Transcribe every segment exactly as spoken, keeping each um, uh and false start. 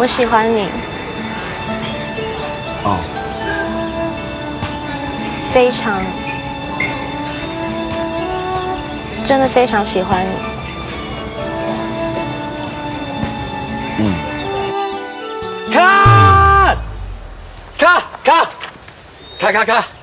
我喜欢你。 哦。 非常，真的非常喜欢你。 嗯。看，看，看，看看看。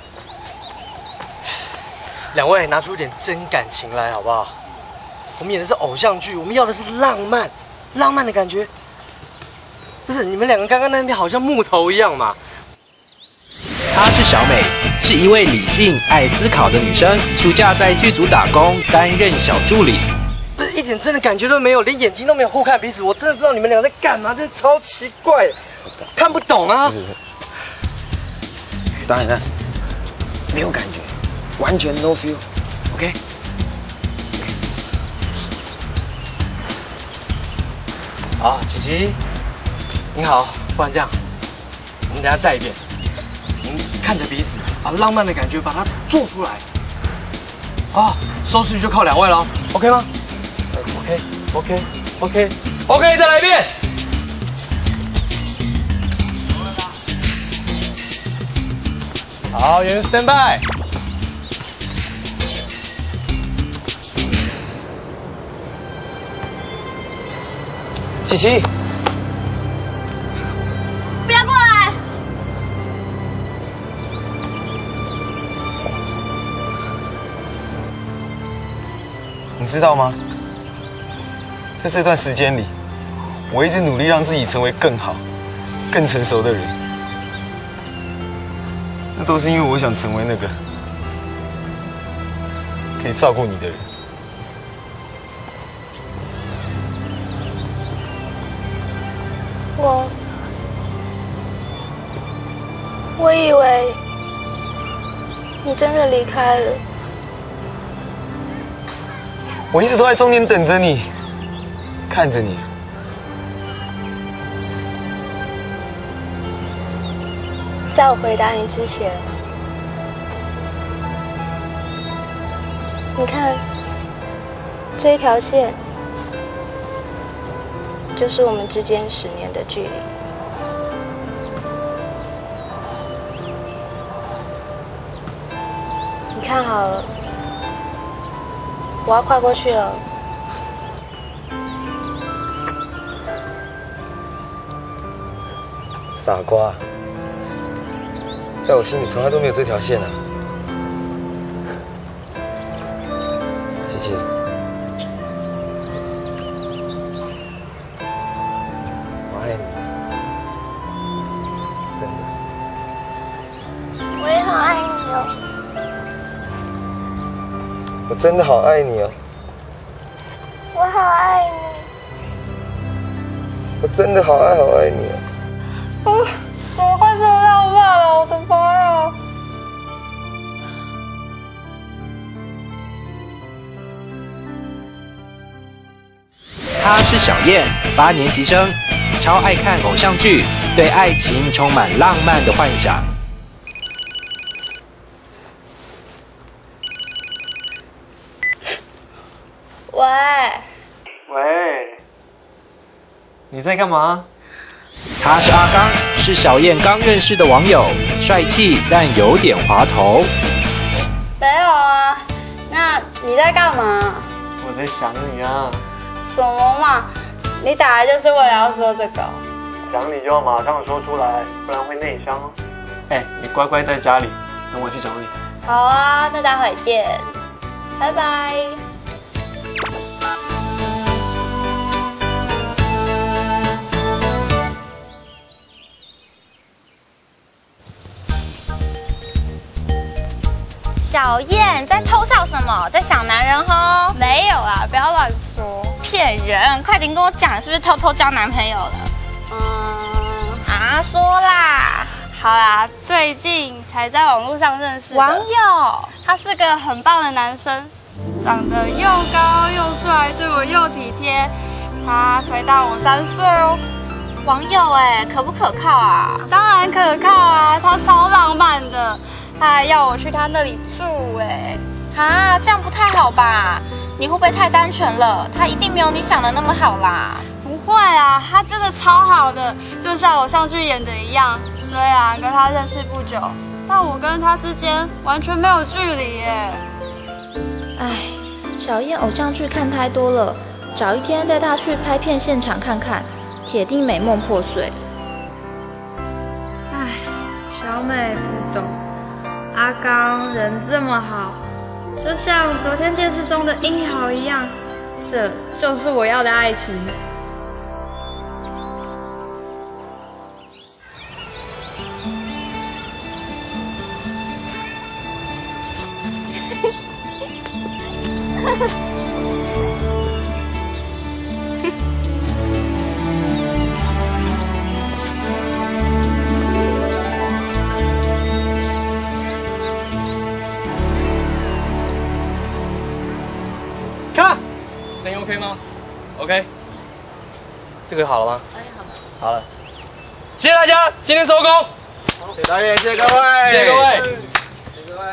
两位拿出一点真感情来好不好？我们演的是偶像剧，我们要的是浪漫，浪漫的感觉。不是你们两个刚刚那边好像木头一样嘛？ 她是小美，是一位理性、爱思考的女生。暑假在剧组打工，担任小助理。 不是一点真的感觉都没有，连眼睛都没有互看彼此，我真的不知道你们俩在干嘛，真的超奇怪，看不懂啊！不是不是，当然了，没有感觉，完全 no feel，OK？、Okay? 好，琪琪，你好，不然这样，我们等下再一遍。您看着彼此，把浪漫的感觉把它做出来。啊，收视率就靠两位了 ，OK 吗 ？OK，OK，OK，OK， 再来一遍。好，演员 stand by。琪琪。 不要过来！ 你知道吗？在这段时间里，我一直努力让自己成为更好、更成熟的人。那都是因为我想成为那个可以照顾你的人。 我，我以为你真的离开了。 我一直都在终点等着你，看着你。 在我回答你之前，你看这一条线，就是我们之间十年的距离。你看好了，我要跨过去了。 傻瓜，在我心里从来都没有这条线啊，琪琪。我爱你，真的。 我也好爱你哦。 我真的好爱你哦。 我好爱你。 我真的好爱好爱你哦。 我怎么会这么浪漫了？我的妈呀！ 她是小燕，八年级生，超爱看偶像剧，对爱情充满浪漫的幻想。 喂。 喂。你在干嘛？ 他是阿刚，是小燕刚认识的网友，帅气但有点滑头。 没有啊，那你在干嘛？ 我在想你啊。 什么嘛？你打来就是为了要说这个？ 想你就要马上说出来，不然会内伤哦。哎，你乖乖在家里，等我去找你。 好啊，那待会见，拜拜。 小燕在偷笑什么？在想男人吼？ 没有啦，不要乱说， 骗人！快点跟我讲，是不是偷偷交男朋友了？ 嗯， 啊，说啦。 好啦，最近才在网络上认识网友， 他是个很棒的男生，长得又高又帅，对我又体贴，他才大我三岁哦。 网友哎，可不可靠啊？ 当然可靠啊，他超浪漫的。他还要我去他那里住哎， 啊，这样不太好吧？你会不会太单纯了？他一定没有你想的那么好啦。 不会啊，他真的超好的，就像偶像剧演的一样。虽然跟他认识不久，但我跟他之间完全没有距离耶。 唉，小燕偶像剧看太多了，找一天带她去拍片现场看看，铁定美梦破碎。 唉，小美不懂，阿刚人这么好，就像昨天电视中的英豪一样，这就是我要的爱情。 看，声音 OK 吗 ？OK。这个好了吗？ 哎，好了。 好了。谢谢大家，今天收工。谢谢导演，谢谢各位，谢谢各位，谢谢各位。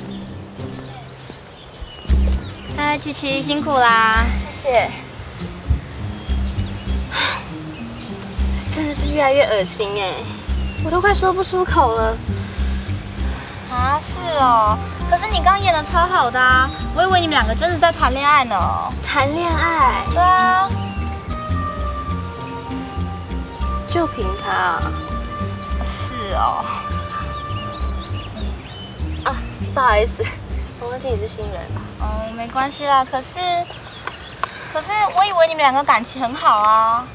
哎，琪琪辛苦啦， 谢谢。 真的是越来越恶心哎，我都快说不出口了。啊，是哦，可是你刚演的超好的啊，我以为你们两个真的在谈恋爱呢。谈恋爱？对啊。就凭他？是哦。啊，不好意思，我忘记你是新人。哦，没关系啦。可是，可是我以为你们两个感情很好啊。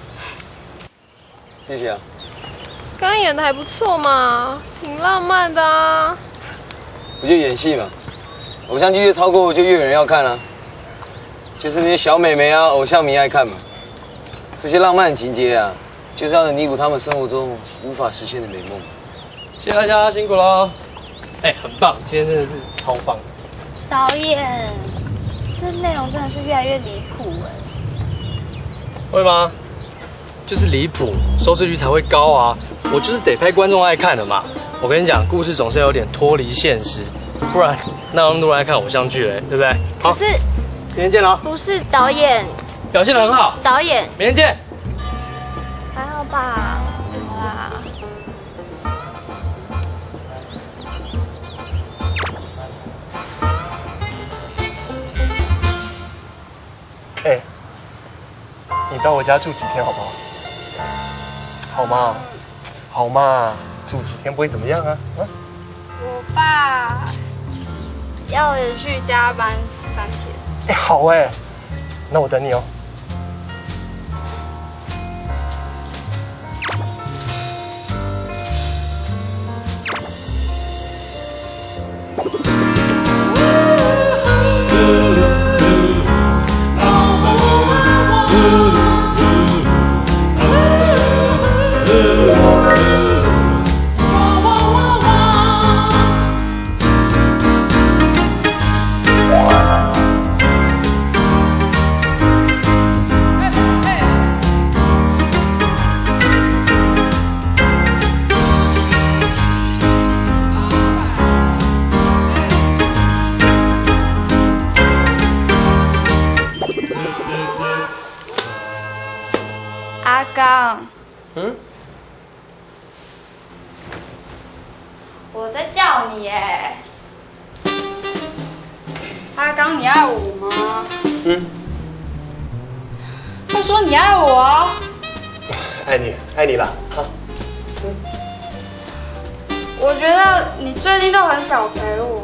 谢谢啊。 刚刚演的还不错嘛，挺浪漫的啊。 我就演戏嘛，偶像剧越超过就越有人要看啊，就是那些小美眉啊、偶像迷爱看嘛。这些浪漫情节啊，就是要弥补他们生活中无法实现的美梦。 谢谢大家，辛苦了。哎，很棒，今天真的是超棒。 导演，这内容真的是越来越离谱哎。 会吗？就是离谱，收视率才会高啊！我就是得拍观众爱看的嘛。我跟你讲，故事总是有点脱离现实，不然那么多人爱看偶像剧嘞，对不对？好， 可是明天见喽。 不是导演， 表现得很好。 导演， 明天见。 还好吧？好啦。 哎，你到我家住几天好不好？好吗？好嘛，住几天不会怎么样啊？啊？ 我爸要连续加班三天。 哎，好哎，那我等你哦。 阿刚， 嗯？ 我在叫你耶。阿刚，你爱我吗？ 嗯。 快说你爱我啊！ 爱你，爱你啦！好。 我觉得你最近都很少陪我。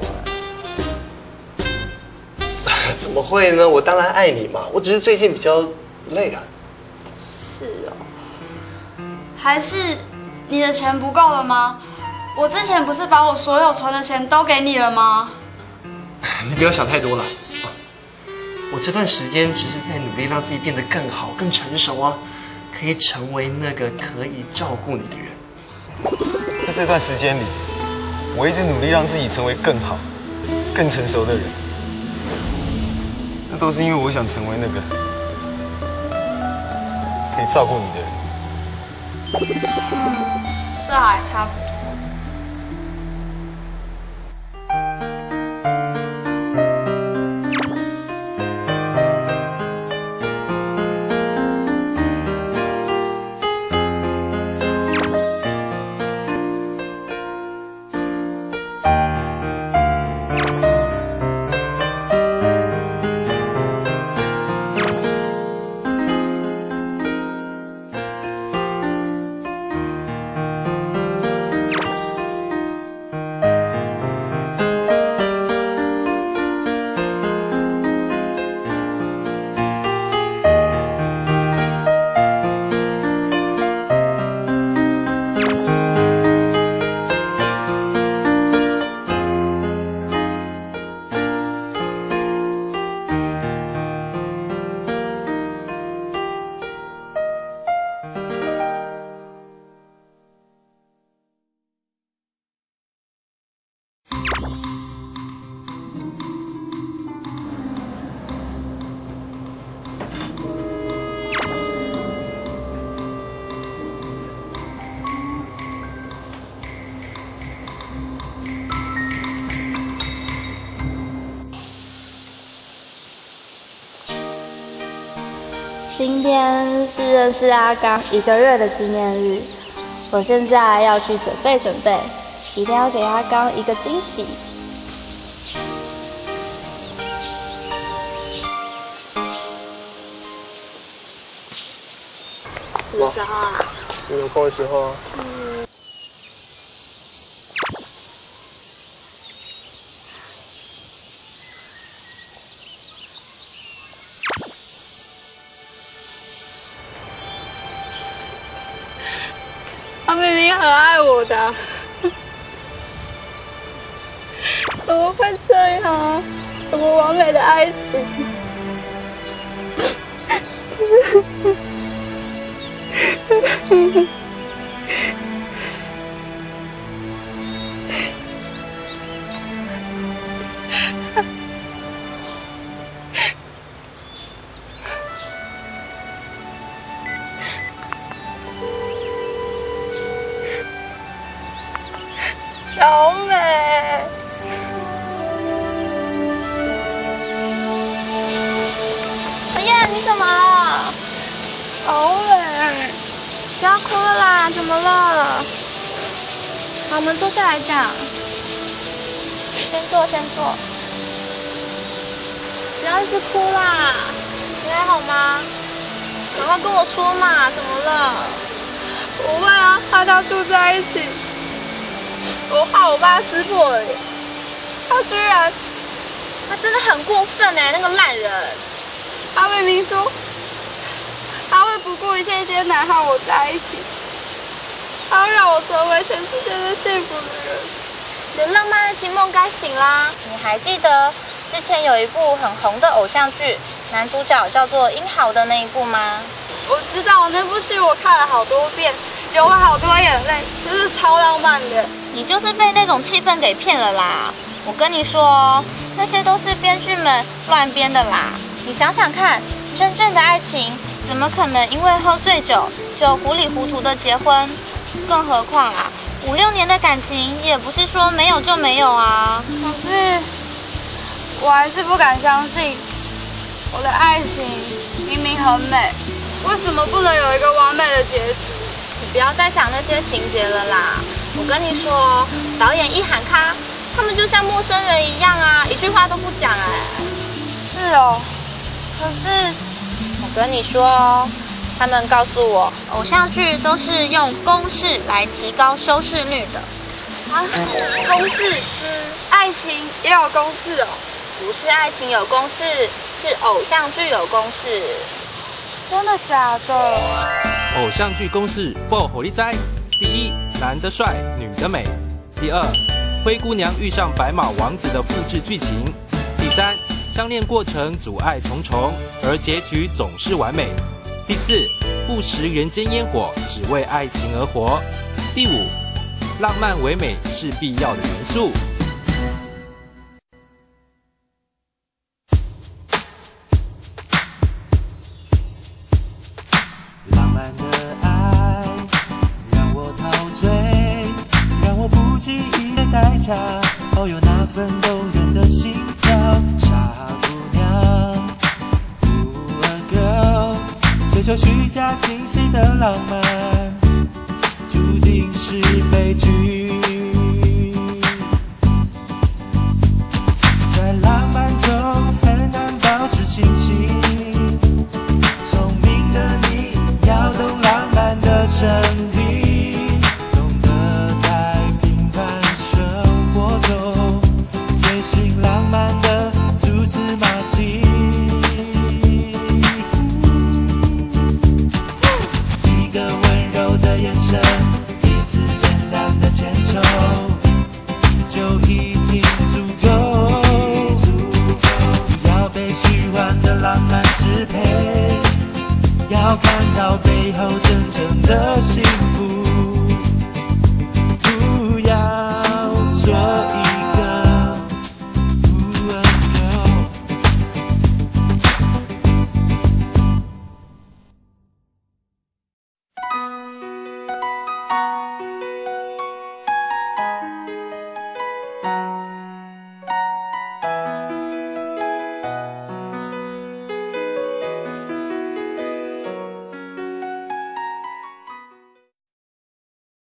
怎么会呢？我当然爱你嘛，我只是最近比较累啊。 是哦。还是你的钱不够了吗？我之前不是把我所有存的钱都给你了吗？ 你不要想太多了。我这段时间只是在努力让自己变得更好、更成熟啊，可以成为那个可以照顾你的人。 在这段时间里，我一直努力让自己成为更好、更成熟的人。那都是因为我想成为那个可以照顾你的人。 这还差不多。 今天是认识阿刚一个月的纪念日，我现在要去准备准备，一定要给阿刚一个惊喜。 什么时候啊？ 你有空的时候啊。 嗯。 他明明很爱我的，怎么会这样？什么完美的爱情？小美， 小燕，你怎么了？ 小美， 不要哭了啦，怎么了？好，我们坐下来讲。先坐，先坐。不要一直哭啦，你还好吗？赶快跟我说嘛，怎么了？ 不会啊，和他住在一起。我怕我爸撕破了脸，他居然， 他真的很过分哎，那个烂人！ 他明明说他会不顾一切艰难和我在一起，他要让我成为全世界最幸福的人。 你的浪漫爱情梦该醒啦！你还记得之前有一部很红的偶像剧，男主角叫做殷豪的那一部吗？ 我知道那部戏，我看了好多遍，流了好多眼泪，真是超浪漫的。 你就是被那种气氛给骗了啦！我跟你说，那些都是编剧们乱编的啦。你想想看，真正的爱情怎么可能因为喝醉酒就糊里糊涂的结婚？更何况啊，五六年的感情也不是说没有就没有啊。 可是，我还是不敢相信，我的爱情明明很美，为什么不能有一个完美的结局？ 你不要再想那些情节了啦！我跟你说，导演一喊咔，他们就像陌生人一样啊，一句话都不讲哎。 是哦，可是我跟你说哦，他们告诉我，偶像剧都是用公式来提高收视率的。 啊，公式？嗯，爱情也有公式哦？ 不是爱情有公式，是偶像剧有公式。 真的假的？ 偶像剧公式爆火力哉！第一，男的帅，女的美；第二，灰姑娘遇上白马王子的复制剧情；第三，相恋过程阻碍重重，而结局总是完美；第四，不食人间烟火，只为爱情而活；第五，浪漫唯美是必要的元素。 浪漫的爱让我陶醉，让我不计一切代价，保有那份动人的心跳。傻姑娘 ，Ooh a girl， 追求虚假惊喜的浪漫，注定是悲剧。在浪漫中很难保持清醒，聪明的你要懂浪漫的真谛，懂得在平凡生活中追寻浪漫的蛛丝马迹。一个温柔的眼神，一次简单的牵手，就已经足够。不要被虚幻的浪漫支配，要看到背后真正的幸福。